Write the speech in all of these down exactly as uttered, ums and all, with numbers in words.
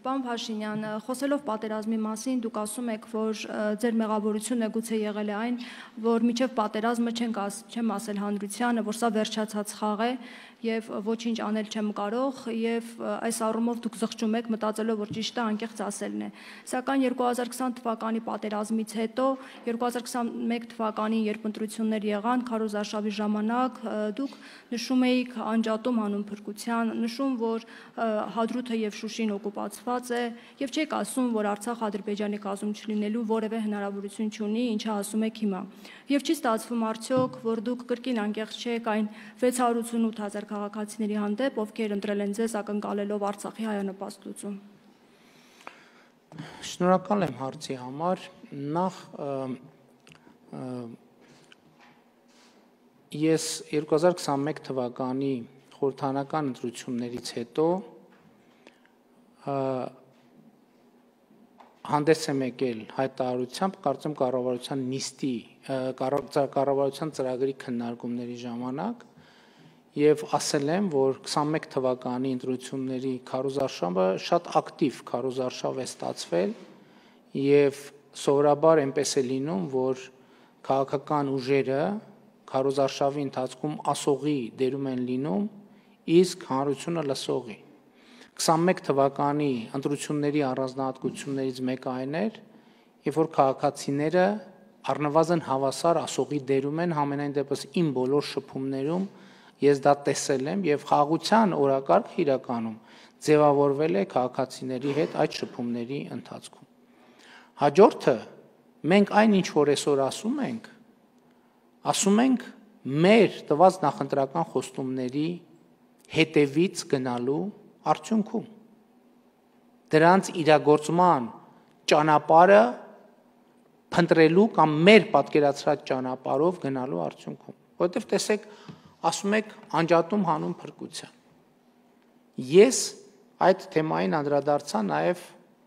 Պարոն Փաշինյան, խոսելով պատերազմի մասին, դուք ասում եք, որ ձեր մեղավորությունը գուցե եղել է այն, որ մինչև պատերազմը չեմ ասել հանրությանը, որ սա վերջացած խաղ է եւ ոչինչ անել չեմ կարող եւ այս առումով դուք զղջում եք մտածելով, որ ճիշտը անկեղծ ասելն է։ Սակայն երկու հազար քսան թվականի պատերազմից հետո, երկու հազար քսաներկու թվականին, երբ ընտրություններ եղան, քարոզարշավի ժամանակ դուք նշում էիք անջատում հանուն փրկության, նշում, որ Հադրութը եւ Շուշին օկուպացված է եւ չեք ասում, որ Արցախ Ադրբեջանի կազմում չլինելու որևէ հնարավորություն չունի, ինչը ասում եք հիմա։ Եվ չի ստացվում արդյոք, որ դուք կրկին անկեղծ չեք այն վեց հարյուր ութսունութ հազար քաղաքացիների հանդեպ, ովքեր ընտրել են ձեզ ակնկալելով Արցախի հայանպաստ լուծում։ Շնորհակալ եմ հարցի համար։ Նախ ես երկու հազար քսաներկու թվականի խորհրդարանական ընտրություններից հետո հանդես եմ եկել հայտարարությամբ, կարծեմ կառավարության նիստի, կառավարության ծրագրի քննարկումների ժամանակ եւ ասել եմ, որ քսաներկու թվականի ընտրությունների քարոզարշավը շատ ակտիվ քարոզարշավ է ստացվել եւ սովորաբար այնպես է լինում, որ քաղաքական ուժերը քարոզարշավի ընթացքում ասողի դերում են լինում, իսկ հանրությունը լսողի։ քսաներկու թվականի ընտրությունների առանձնահատկություններից մեկը այն էր, երբ որ քաղաքացիները առնվազն հավասար ասողի դերում են, համենայն դեպս իմ բոլոր շփումներում ես դա տեսել եմ եւ խաղաղության օրակարգը իրականում ձևավորվել է քաղաքացիների հետ այդ շփումների ընթացքում։ Հաջորդը մենք այն ինչ որ այսօր ասում ենք, ասում ենք մեր տված նախընտրական խոստումների հետևից գնալու արդյունքում դրանց իրագործման ճանապարհը փնտրելու կամ մեր պատկերացրած ճանապարհով գնալու արդյունքում, որովհետև տեսեք, ասում եք անջատում հանուն փրկության։ Ես այդ թեմային անդրադարձա նաև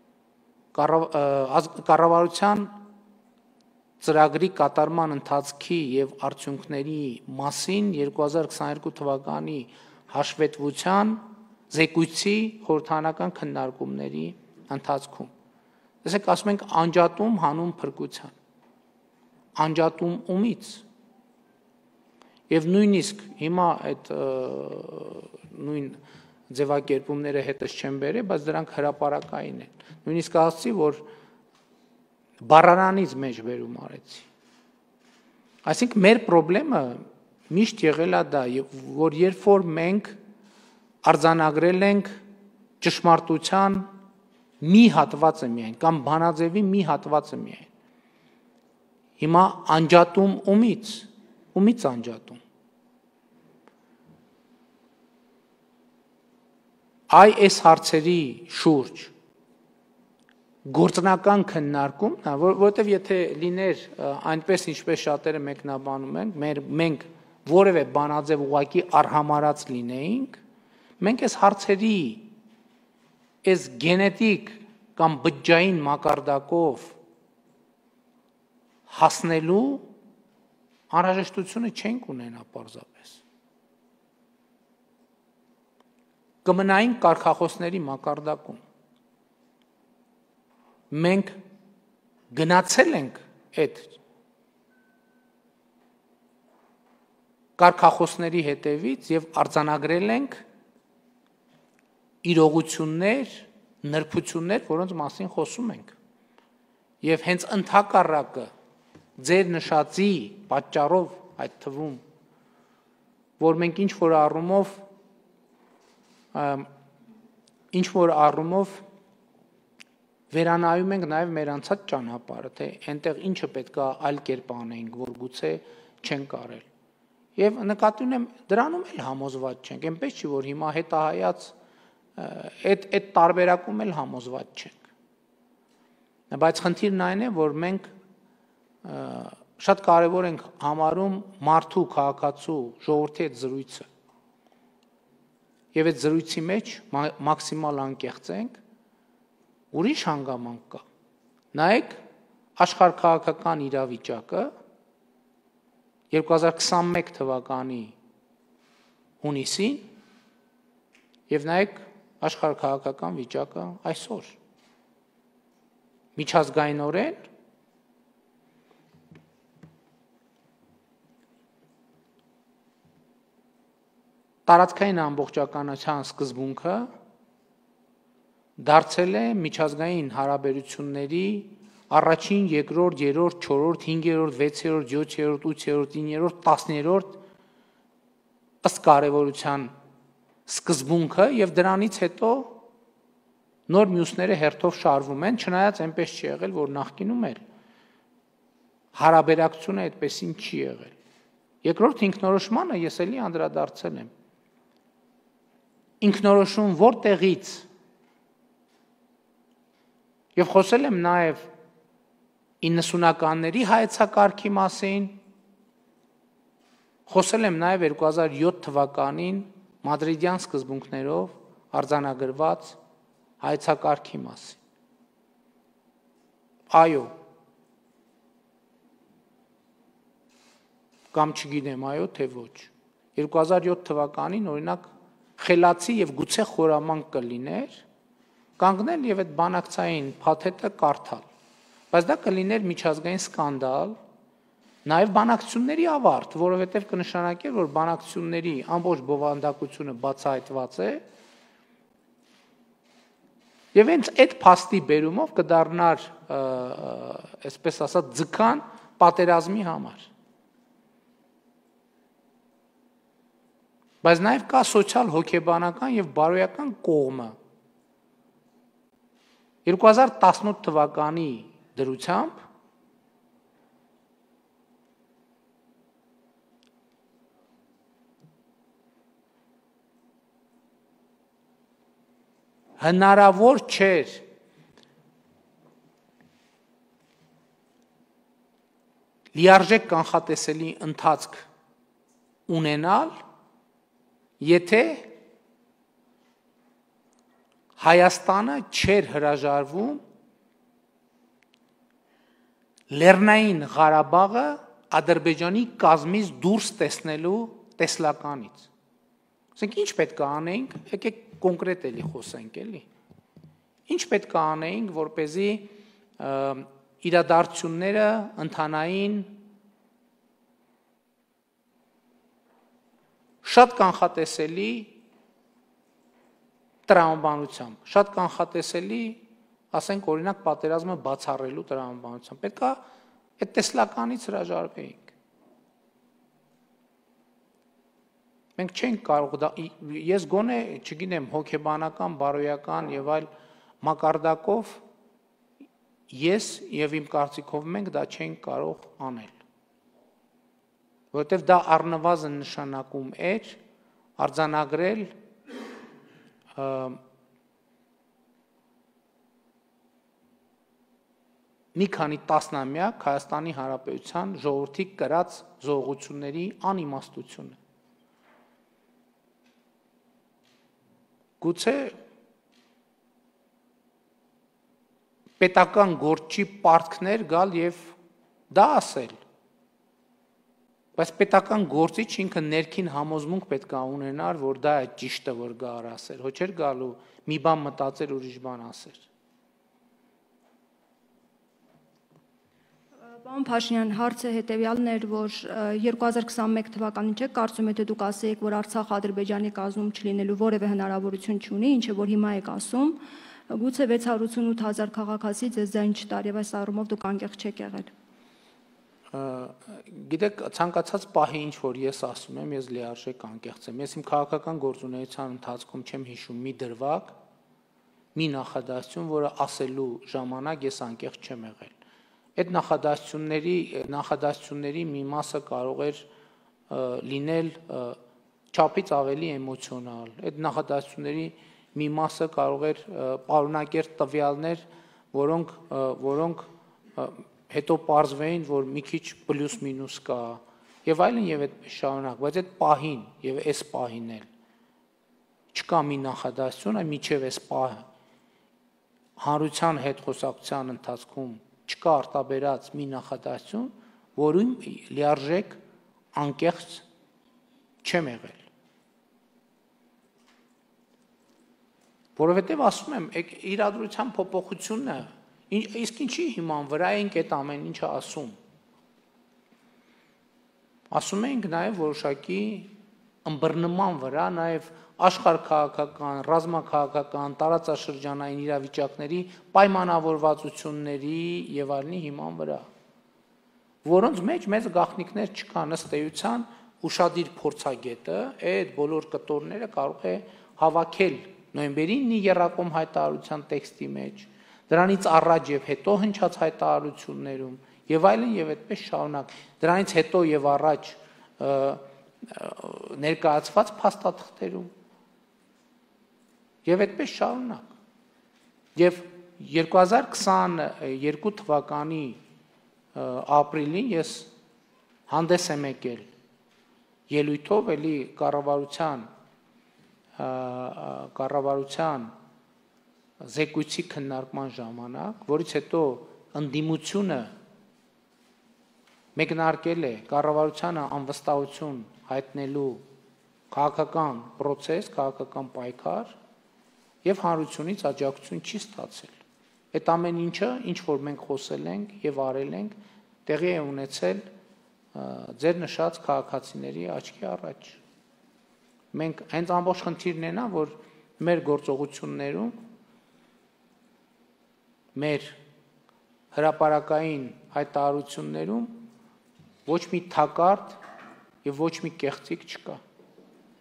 կառավարության ծրագրի կատարման ընթացքի եւ արդյունքների մասին երկու հազար քսաներկու թվականի հաշվետվության զեկույցի խորհրդարանական քննարկումների ընթացքում։ Տեսեք, ասում ենք անջատում հանուն փրկության։ Անջատում ումից։ Եվ նույնիսկ հիմա այդ նույն ձևակերպումները հետս չեն բերել, բայց դրանք հրապարակային են։ Նույնիսկ ասացի, որ բառարանից մեջ վերում արեցի։ Այսինքն մեր խնդրեմը միշտ եղել է դա, որ երբ որ մենք արձանագրել ենք ճշմարտության մի հատվածը միայն կամ բանաձևի մի հատվածը միայն։ Հիմա անջատում ումից, ումից անջատում։ Այ այս հարցերի շուրջ գործնական քննարկում, որովհետև եթե լիներ այնպես ինչպես շատերը մեկնաբանում են, մենք որևէ բանաձև ուղղակի արհամարած լինեինք, մենք այս հարցերի այս գենետիկ կամ բջջային մակարդակով հասնելու անհրաժեշտությունը չենք ունենա պարզապես։ Կմնային կարգախոսների մակարդակում։ Մենք գնացել ենք այդ կարգախոսների հետևից եւ արձանագրել ենք իրողություններ, նրբություններ, որոնց մասին խոսում ենք։ Եվ հենց ընդհակառակը ձեր նշածի պատճառով այդ թվում, որ մենք ինչ որ առումով ինչ որ առումով վերանայում ենք նաև մեր անցած ճանապարհը, թե այնտեղ ինչը պետք է այլ կերպ անենք, որ գուցե չենք արել։ Եվ նկատի ունեմ, դրանում էլ համոզված չենք, այնպես չի, որ հիմա հետահայաց այդ այդ տարբերակում էլ համոզված չենք։ Բայց խնդիրն այն է, որ մենք շատ կարևոր ենք համարում մարդու, քաղաքացու, ժողովրդի հետ զրույցը։ Եվ այդ զրույցի մեջ մաքսիմալ անկեղծ ենք, ուրիշ հանգամանք կա։ Նայեք աշխարհքաղաքական իրավիճակը երկու հազար քսաներկու թվականի հունիսին եւ նայեք աշխարհաքաղաքական վիճակը այսօր։ Միջազգայինորեն տարածքային ամբողջականության սկզբունքը դարձել է միջազգային հարաբերությունների առաջին, երկրորդ, երրորդ, չորրորդ, հինգերորդ, վեցերորդ, յոթերորդ, ութերորդ, իններորդ, տասներորդ ըստ կարևորության սկզբունքը եւ դրանից հետո նոր մյուսները հերթով շարվում են, չնայած այնպես չի եղել, որ նախկինում էլ հարաբերակցությունը այդպեսին չի եղել։ Երկրորդ ինքնորոշմանը ես էլի անդրադարձել եմ։ Ինքնորոշում որտեղից եւ խոսել եմ նաեւ իննսունականների հայեցակարգի մասին, խոսել եմ նաեւ երկու հազար յոթ թվականին Մադրիդյան սկզբունքներով արձանագրված հայեցակարգի մասին։ Այո, կամ չգիտեմ, այո, թե ոչ։ երկու հազար յոթ թվականին օրինակ խելացի եւ գուցե խորամանկ կլիներ կանգնել եւ այդ բանակցային փաթեթը կարդալ։ Բայց դա կլիներ միջազգային սկանդալ, նաեւ բանակցությունների ավարտ, որովհետեւ կնշանակեր, որ բանակցությունների ամբողջ բովանդակությունը բացահայտված է եւ հենց այդ փաստի բերումով կդառնար, այսպես ասած, ձգան պատերազմի համար։ Բայց նաև կա սոցիալ հոգեբանական եւ բարոյական կողմը։ երկու հազար տասնութ թվականի դրությամբ հնարավոր չէր լիարժեք կանխատեսելի ընթացք ունենալ, եթե Հայաստանը չէր հրաժարվում Լեռնային Ղարաբաղը Ադրբեջանի կազմից դուրս տեսնելու տեսլականից։ Ասենք ինչ պետք է անեինք, եկեք կոնկրետ էլի խոսենք էլի։ Ինչ պետք է անեինք, որպեսզի իրադարձությունները ընթանային շատ կանխատեսելի տրամաբանությամբ, շատ կանխատեսելի, ասենք օրինակ պատերազմը բացառելու տրամաբանությամբ, պետք է այդ տեսլականից հրաժարվեինք։ Մենք չենք կարող դա, ես գոնե, չգիտեմ, հոգեբանական, բարոյական եւ այլ մակարդակով ես եւ իմ կարծիքով մենք դա չենք կարող անել։ Որովհետև դա առնվազն նշանակում էր արձանագրել մի քանի տասնամյակ Հայաստանի Հանրապետության ժողովրդի կրած զոհությունների անիմաստությունը։ Գուցե պետական գործի պարտքներ գալ եւ դա ասել։ Բայց պետական գործիչ ինքը ներքին համոզմունք պետք է ունենար, որ դա է ճիշտը, որ գա ասել, ոչ էր գալու մի բան մտածել ուրիշ բան ասել։ Պարոն Փաշինյան, հարցը հետևյալն էր, որ երկու հազար քսանմեկ թվականին չէ, կարծում եթե դուք ասեիք, որ Արցախը Ադրբեջանի կազմում չլինելու որևէ հնարավորություն չունի, ինչը որ հիմա եք ասում, գուցե վեց հարյուր ութանասուն հազար քաղաքացի ձեզ ձայն չտար եւ այս առումով դուք անկեղծ չեք եղել։ Գիտեք, ցանկացած պահի ինչ որ ես ասում եմ, ես լիարժեք անկեղծ եմ։ Ես իմ քաղաքական գործունեության ընթացքում չեմ հիշում մի դրվագ, մի նախադասություն, որը ասելու ժամանակ ես անկեղծ չեմ եղել։ Այդ նախադասությունների նախադասությունների մի մասը կարող էր լինել չափից ավելի էմոցիոնալ։ Այդ նախադասությունների մի մասը կարող էր պարունակել տվյալներ, որոնք որոնք հետո պարզվեին, որ մի քիչ պլյուս մինուս կա եւ այլն եւ այդպես շարունակ, բայց այդ պահին եւ այս պահին էլ չկա մի նախադասություն, այլ միջև այս պահը հանրության հետ խոսակցության ընթացքում չկա արտաբերած մի նախադասություն, որին լիարժեք անկեղծ չեմ եղել։ Որովհետև ասում եմ, իրադրության փոփոխությունը իսկ ինչի հիման վրա ենք այդ ամեն ինչը ասում։ Ասում ենք նաև որոշակի ըմբռնման վրա, նաև աշխարհքաղաքական, ռազմաքաղաքական, տարածաշրջանային իրավիճակների պայմանավորվածությունների եւ այլնի հիման վրա, որոնց մեջ մեծ գաղտնիքներ չկան ըստ էության ուշադիր փորձագետը այդ բոլոր կտորները կարող է հավաքել նոյեմբերի ինը եռակոմ հայտարարության տեքստի մեջ, դրանից առաջ եւ հետո հնչած հայտարարություններում եւ այլն եւ այդպես շարունակ, դրանից հետո եւ առաջ ներկայացված փաստաթղթերում եւ այդպես շարունակ։ Եվ երկու հազար քսաներկու թվականի ապրիլին ես հանդես եմ եկել ելույթով էլի կառավարության կառավարության զեկույցի քննարկման ժամանակ, որից հետո ընդդիմությունը մեկնարկել է կառավարությանը անվստահություն հայտնելու քաղաքական process, քաղաքական պայքար եւ հանրությունից աջակցություն չի ստացել։ Այդ ամեն ինչը, ինչ որ մենք խոսել ենք եւ արել ենք, տեղի է ունեցել ձեր նշած քաղաքացիների աչքի առաջ։ Մենք հենց ամբողջ խնդիրն է նա, որ մեր գործողություններում մեր հրապարակային հայտարարություններում ոչ մի թակարդ եւ ոչ մի կեղծիք չկա։